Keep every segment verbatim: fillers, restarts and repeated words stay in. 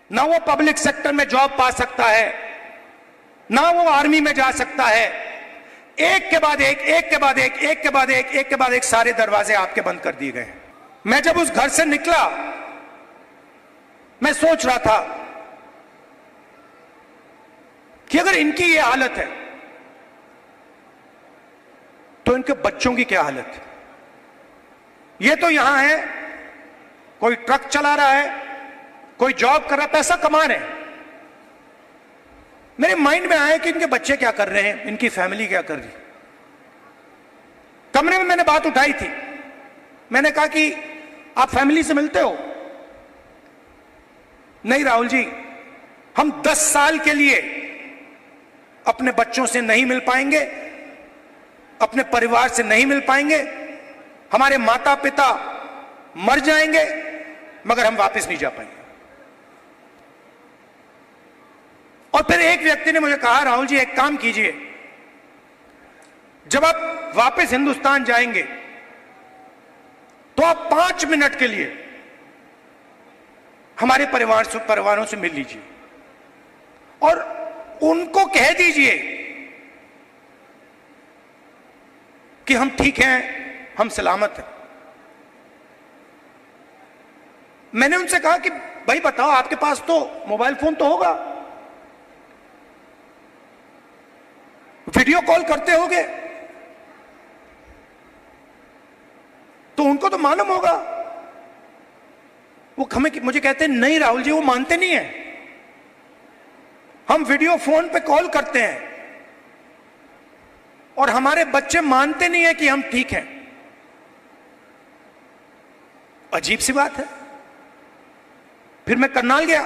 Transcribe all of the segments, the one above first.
ना वो public sector में जॉब पा सकता है, ना वो आर्मी में जा सकता है। एक के बाद एक, एक के बाद एक, एक के बाद एक, एक के बाद एक सारे दरवाजे आपके बंद कर दिए गए। मैं जब उस घर से निकला, मैं सोच रहा था कि अगर इनकी ये हालत है तो इनके बच्चों की क्या हालत है। ये तो यहां है, कोई ट्रक चला रहा है, कोई जॉब कर रहा है, पैसा कमा रहे हैं। मेरे माइंड में आया कि इनके बच्चे क्या कर रहे हैं, इनकी फैमिली क्या कर रही है। कमरे में मैंने बात उठाई थी, मैंने कहा कि आप फैमिली से मिलते हो? नहीं राहुल जी, हम दस साल के लिए अपने बच्चों से नहीं मिल पाएंगे, अपने परिवार से नहीं मिल पाएंगे, हमारे माता पिता मर जाएंगे मगर हम वापस नहीं जा पाएंगे। और फिर एक व्यक्ति ने मुझे कहा, राहुल जी एक काम कीजिए, जब आप वापस हिंदुस्तान जाएंगे तो आप पांच मिनट के लिए हमारे परिवार से परिवारों से मिल लीजिए और उनको कह दीजिए कि हम ठीक हैं, हम सलामत हैं। मैंने उनसे कहा कि भाई बताओ, आपके पास तो मोबाइल फोन तो होगा, वीडियो कॉल करते होगे, तो उनको तो मालूम होगा। वो हमें मुझे कहते हैं नहीं राहुल जी, वो मानते नहीं है, हम वीडियो फोन पे कॉल करते हैं और हमारे बच्चे मानते नहीं है कि हम ठीक हैं। अजीब सी बात है। फिर मैं करनाल गया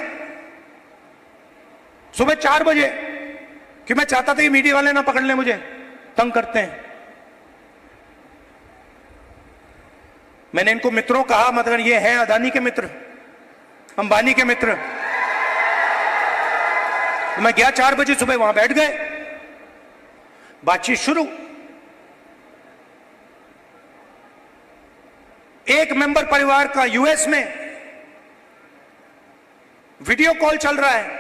सुबह चार बजे, कि मैं चाहता था कि मीडिया वाले ना पकड़ लें मुझे, तंग करते हैं। मैंने इनको मित्रों कहा, मतलब ये हैं अदानी के मित्र, अंबानी के मित्र। तो मैं गया चार बजे सुबह, वहां बैठ गए, बातचीत शुरू। एक मेंबर परिवार का यूएस में वीडियो कॉल चल रहा है,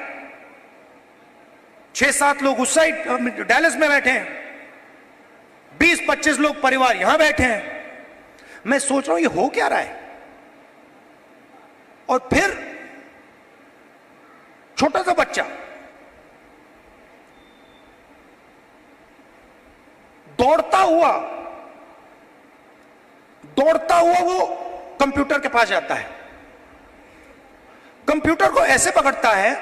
छह सात लोग उस साइड डैलस में बैठे हैं, बीस पच्चीस लोग परिवार यहां बैठे हैं। मैं सोच रहा हूं ये हो क्या रहा है। और फिर छोटा सा बच्चा दौड़ता हुआ दौड़ता हुआ वो कंप्यूटर के पास जाता है, कंप्यूटर को ऐसे पकड़ता है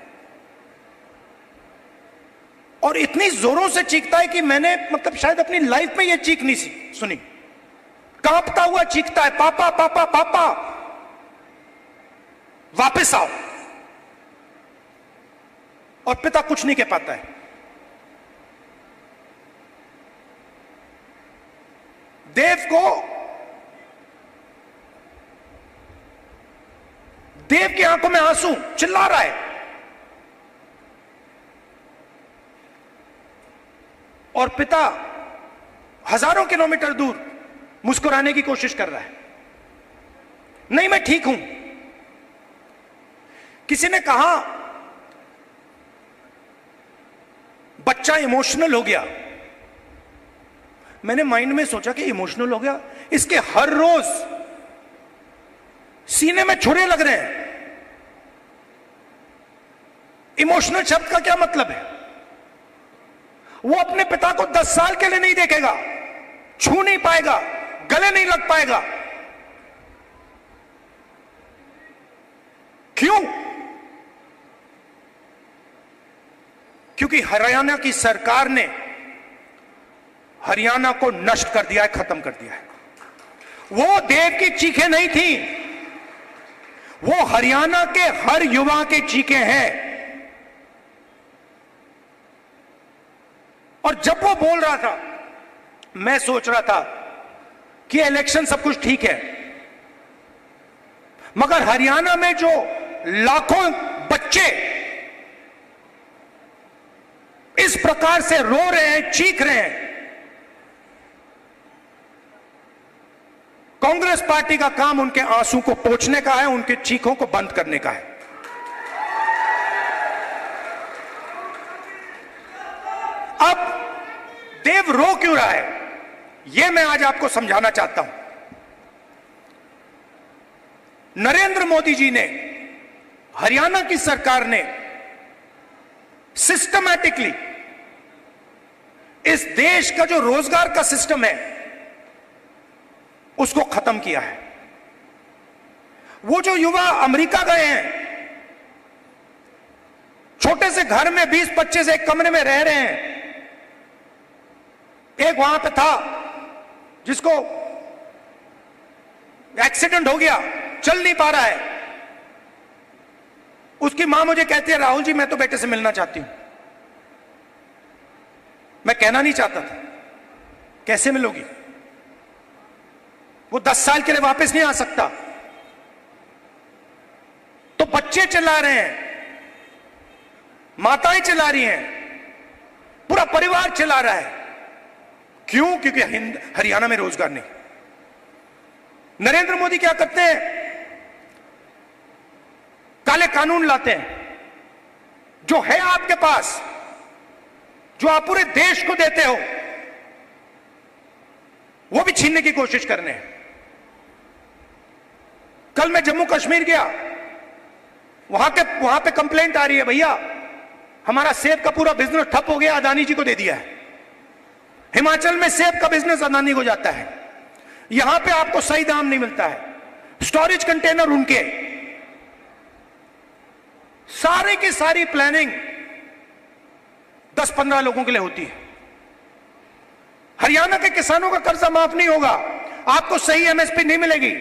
और इतनी जोरों से चीखता है कि मैंने मतलब शायद अपनी लाइफ में ये चीख नहीं सुनी। कांपता हुआ चीखता है, पापा पापा पापा वापस आओ। और पिता कुछ नहीं कह पाता है। देव को देव की आंखों में आंसू, चिल्ला रहा है और पिता हजारों किलोमीटर दूर मुस्कुराने की कोशिश कर रहा है, नहीं मैं ठीक हूं। किसी ने कहा बच्चा इमोशनल हो गया। मैंने माइंड में सोचा कि इमोशनल हो गया, इसके हर रोज सीने में छुरे लग रहे हैं। इमोशनल शब्द का क्या मतलब है? वो अपने पिता को दस साल के लिए नहीं देखेगा, छू नहीं पाएगा, गले नहीं लग पाएगा। क्यों? क्योंकि हरियाणा की सरकार ने हरियाणा को नष्ट कर दिया है, खत्म कर दिया है। वो देव की चीखें नहीं थी, वो हरियाणा के हर युवा के चीखें हैं। और जब वो बोल रहा था, मैं सोच रहा था कि इलेक्शन सब कुछ ठीक है, मगर हरियाणा में जो लाखों बच्चे इस प्रकार से रो रहे हैं, चीख रहे हैं, कांग्रेस पार्टी का काम उनके आंसू को पोंछने का है, उनके चीखों को बंद करने का है। देव रो क्यों रहा है, यह मैं आज आपको समझाना चाहता हूं। नरेंद्र मोदी जी ने, हरियाणा की सरकार ने सिस्टमैटिकली इस देश का जो रोजगार का सिस्टम है उसको खत्म किया है। वो जो युवा अमेरिका गए हैं, छोटे से घर में बीस पच्चीस एक कमरे में रह रहे हैं, एक वहां पे था जिसको एक्सीडेंट हो गया, चल नहीं पा रहा है, उसकी मां मुझे कहती है राहुल जी मैं तो बेटे से मिलना चाहती हूं। मैं कहना नहीं चाहता था, कैसे मिलोगी, वो दस साल के लिए वापस नहीं आ सकता। तो बच्चे चिल्ला रहे हैं, माताएं चिल्ला रही हैं, पूरा परिवार चिल्ला रहा है। क्यों? क्योंकि हरियाणा में रोजगार नहीं। नरेंद्र मोदी क्या करते हैं, काले कानून लाते हैं, जो है आपके पास, जो आप पूरे देश को देते हो, वो भी छीनने की कोशिश कर रहे हैं। कल मैं जम्मू कश्मीर गया, वहां के वहां पे कंप्लेंट आ रही है, भैया हमारा सेब का पूरा बिजनेस ठप हो गया, अदानी जी को दे दिया है। हिमाचल में सेब का बिजनेस अदानी को जाता है, यहां पे आपको सही दाम नहीं मिलता है, स्टोरेज कंटेनर उनके, सारे की सारी प्लानिंग दस पंद्रह लोगों के लिए होती है। हरियाणा के किसानों का कर्जा माफ नहीं होगा, आपको सही एमएसपी नहीं मिलेगी,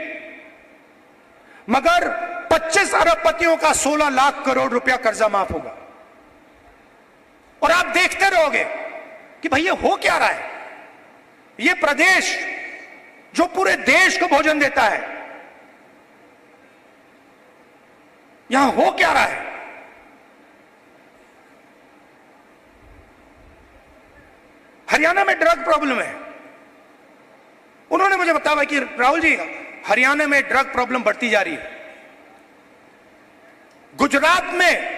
मगर पच्चीस अरबपतियों का सोलह लाख करोड़ रुपया कर्जा माफ होगा। और आप देखते रहोगे कि भैया हो क्या रहा है। यह प्रदेश जो पूरे देश को भोजन देता है, यहां हो क्या रहा है। हरियाणा में ड्रग प्रॉब्लम है। उन्होंने मुझे बताया कि राहुल जी हरियाणा में ड्रग प्रॉब्लम बढ़ती जा रही है। गुजरात में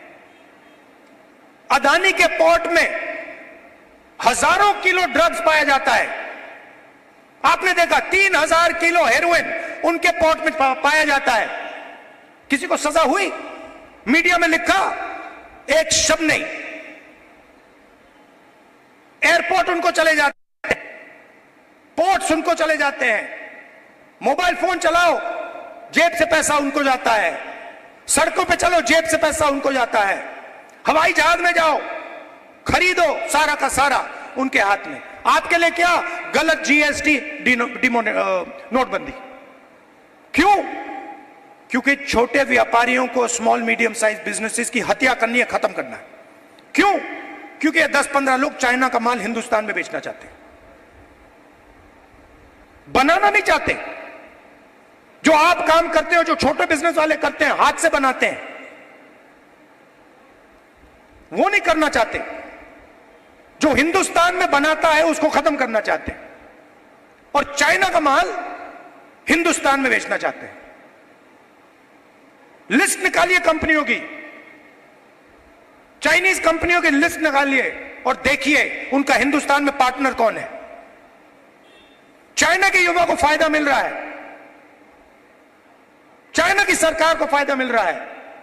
अदानी के पोर्ट में हजारों किलो ड्रग्स पाया जाता है। आपने देखा तीन हजार किलो हेरोइन उनके पोर्ट में पाया जाता है। किसी को सजा हुई? मीडिया में लिखा एक शब्द नहीं। एयरपोर्ट उनको चले जाते हैं, पोर्ट्स उनको चले जाते हैं, मोबाइल फोन चलाओ जेब से पैसा उनको जाता है, सड़कों पे चलो जेब से पैसा उनको जाता है, हवाई जहाज में जाओ खरीदो, सारा का सारा उनके हाथ में। आपके लिए क्या? गलत जीएसटी, नोटबंदी। क्यों? क्योंकि छोटे व्यापारियों को, स्मॉल मीडियम साइज बिजनेसेस की हत्या करनी है, खत्म करना है। क्यों? क्योंकि दस पंद्रह लोग चाइना का माल हिंदुस्तान में बेचना चाहते हैं, बनाना नहीं चाहते। जो आप काम करते हो, जो छोटे बिजनेस वाले करते हैं, हाथ से बनाते हैं, वो नहीं करना चाहते। जो हिंदुस्तान में बनाता है उसको खत्म करना चाहते हैं, और चाइना का माल हिंदुस्तान में बेचना चाहते हैं। लिस्ट निकालिए कंपनियों की, चाइनीज कंपनियों की लिस्ट निकालिए और देखिए उनका हिंदुस्तान में पार्टनर कौन है। चाइना के युवा को फायदा मिल रहा है, चाइना की सरकार को फायदा मिल रहा है,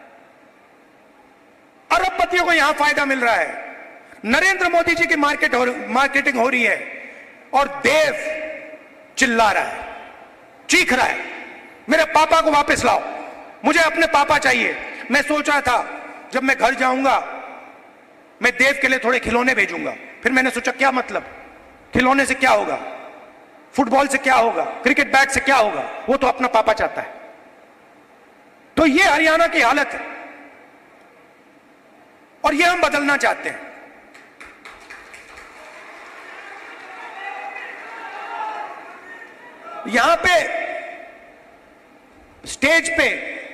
अरबपतियों को यहां फायदा मिल रहा है। नरेंद्र मोदी जी की मार्केट हो, मार्केटिंग हो रही है, और देव चिल्ला रहा है, चीख रहा है, मेरे पापा को वापस लाओ, मुझे अपने पापा चाहिए। मैं सोच रहा था जब मैं घर जाऊंगा मैं देव के लिए थोड़े खिलौने भेजूंगा। फिर मैंने सोचा क्या मतलब, खिलौने से क्या होगा, फुटबॉल से क्या होगा, क्रिकेट बैट से क्या होगा, वो तो अपना पापा चाहता है। तो ये हरियाणा की हालत है, और ये हम बदलना चाहते हैं। यहां पे स्टेज पे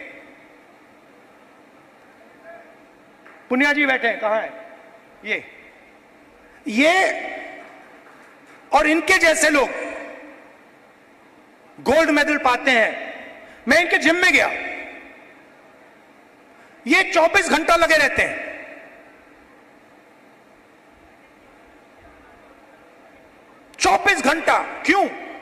पुनिया जी बैठे हैं, कहां है ये ये और इनके जैसे लोग गोल्ड मेडल पाते हैं। मैं इनके जिम में गया, ये चौबीस घंटा लगे रहते हैं। घंटा क्यों?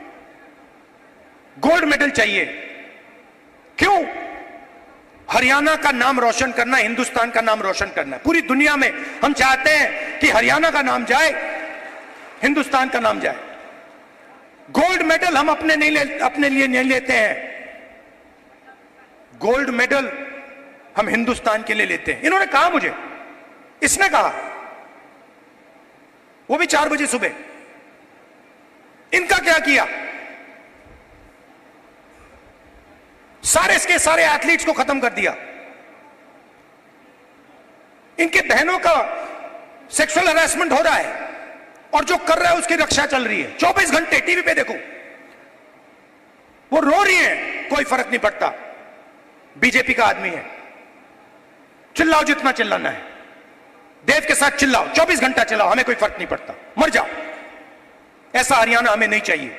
गोल्ड मेडल चाहिए क्यों? हरियाणा का नाम रोशन करना, हिंदुस्तान का नाम रोशन करना। पूरी दुनिया में हम चाहते हैं कि हरियाणा का नाम जाए, हिंदुस्तान का नाम जाए। गोल्ड मेडल हम अपने नहीं ले, अपने लिए नहीं लेते हैं, गोल्ड मेडल हम हिंदुस्तान के लिए लेते हैं। इन्होंने कहा मुझे, इसने कहा, वो भी चार बजे सुबह। इनका क्या किया? सारे के सारे एथलीट्स को खत्म कर दिया। इनके बहनों का सेक्सुअल हरासमेंट हो रहा है और जो कर रहा है उसकी रक्षा चल रही है। चौबीस घंटे टीवी पे देखो, वो रो रही है, कोई फर्क नहीं पड़ता। बीजेपी का आदमी है, चिल्लाओ जितना चिल्लाना है, देव के साथ चिल्लाओ, चौबीस घंटा चिल्लाओ, हमें कोई फर्क नहीं पड़ता, मर जाओ। ऐसा हरियाणा हमें नहीं चाहिए।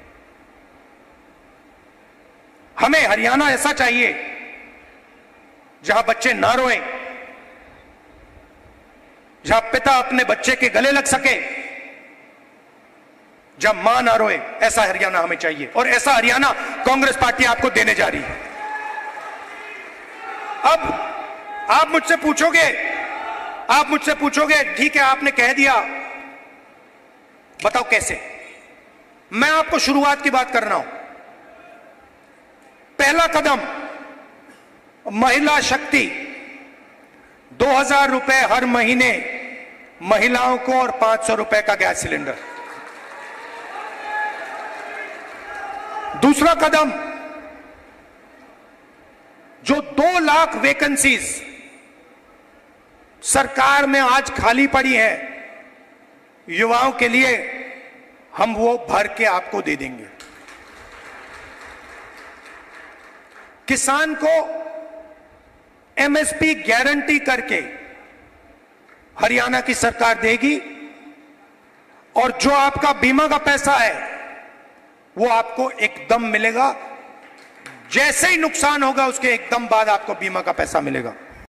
हमें हरियाणा ऐसा चाहिए जहां बच्चे ना रोएं, जहां पिता अपने बच्चे के गले लग सके, जहां मां ना रोए। ऐसा हरियाणा हमें चाहिए और ऐसा हरियाणा कांग्रेस पार्टी आपको देने जा रही है। अब आप मुझसे पूछोगे, आप मुझसे पूछोगे ठीक है आपने कह दिया, बताओ कैसे? मैं आपको शुरुआत की बात कर रहा हूं। पहला कदम, महिला शक्ति, दो हजार रुपए हर महीने महिलाओं को और पांच सौ रुपए का गैस सिलेंडर। दूसरा कदम, जो दो लाख वैकेंसीज सरकार में आज खाली पड़ी है युवाओं के लिए, हम वो भर के आपको दे देंगे। किसान को एमएसपी गारंटी करके हरियाणा की सरकार देगी और जो आपका बीमा का पैसा है वो आपको एकदम मिलेगा। जैसे ही नुकसान होगा उसके एकदम बाद आपको बीमा का पैसा मिलेगा।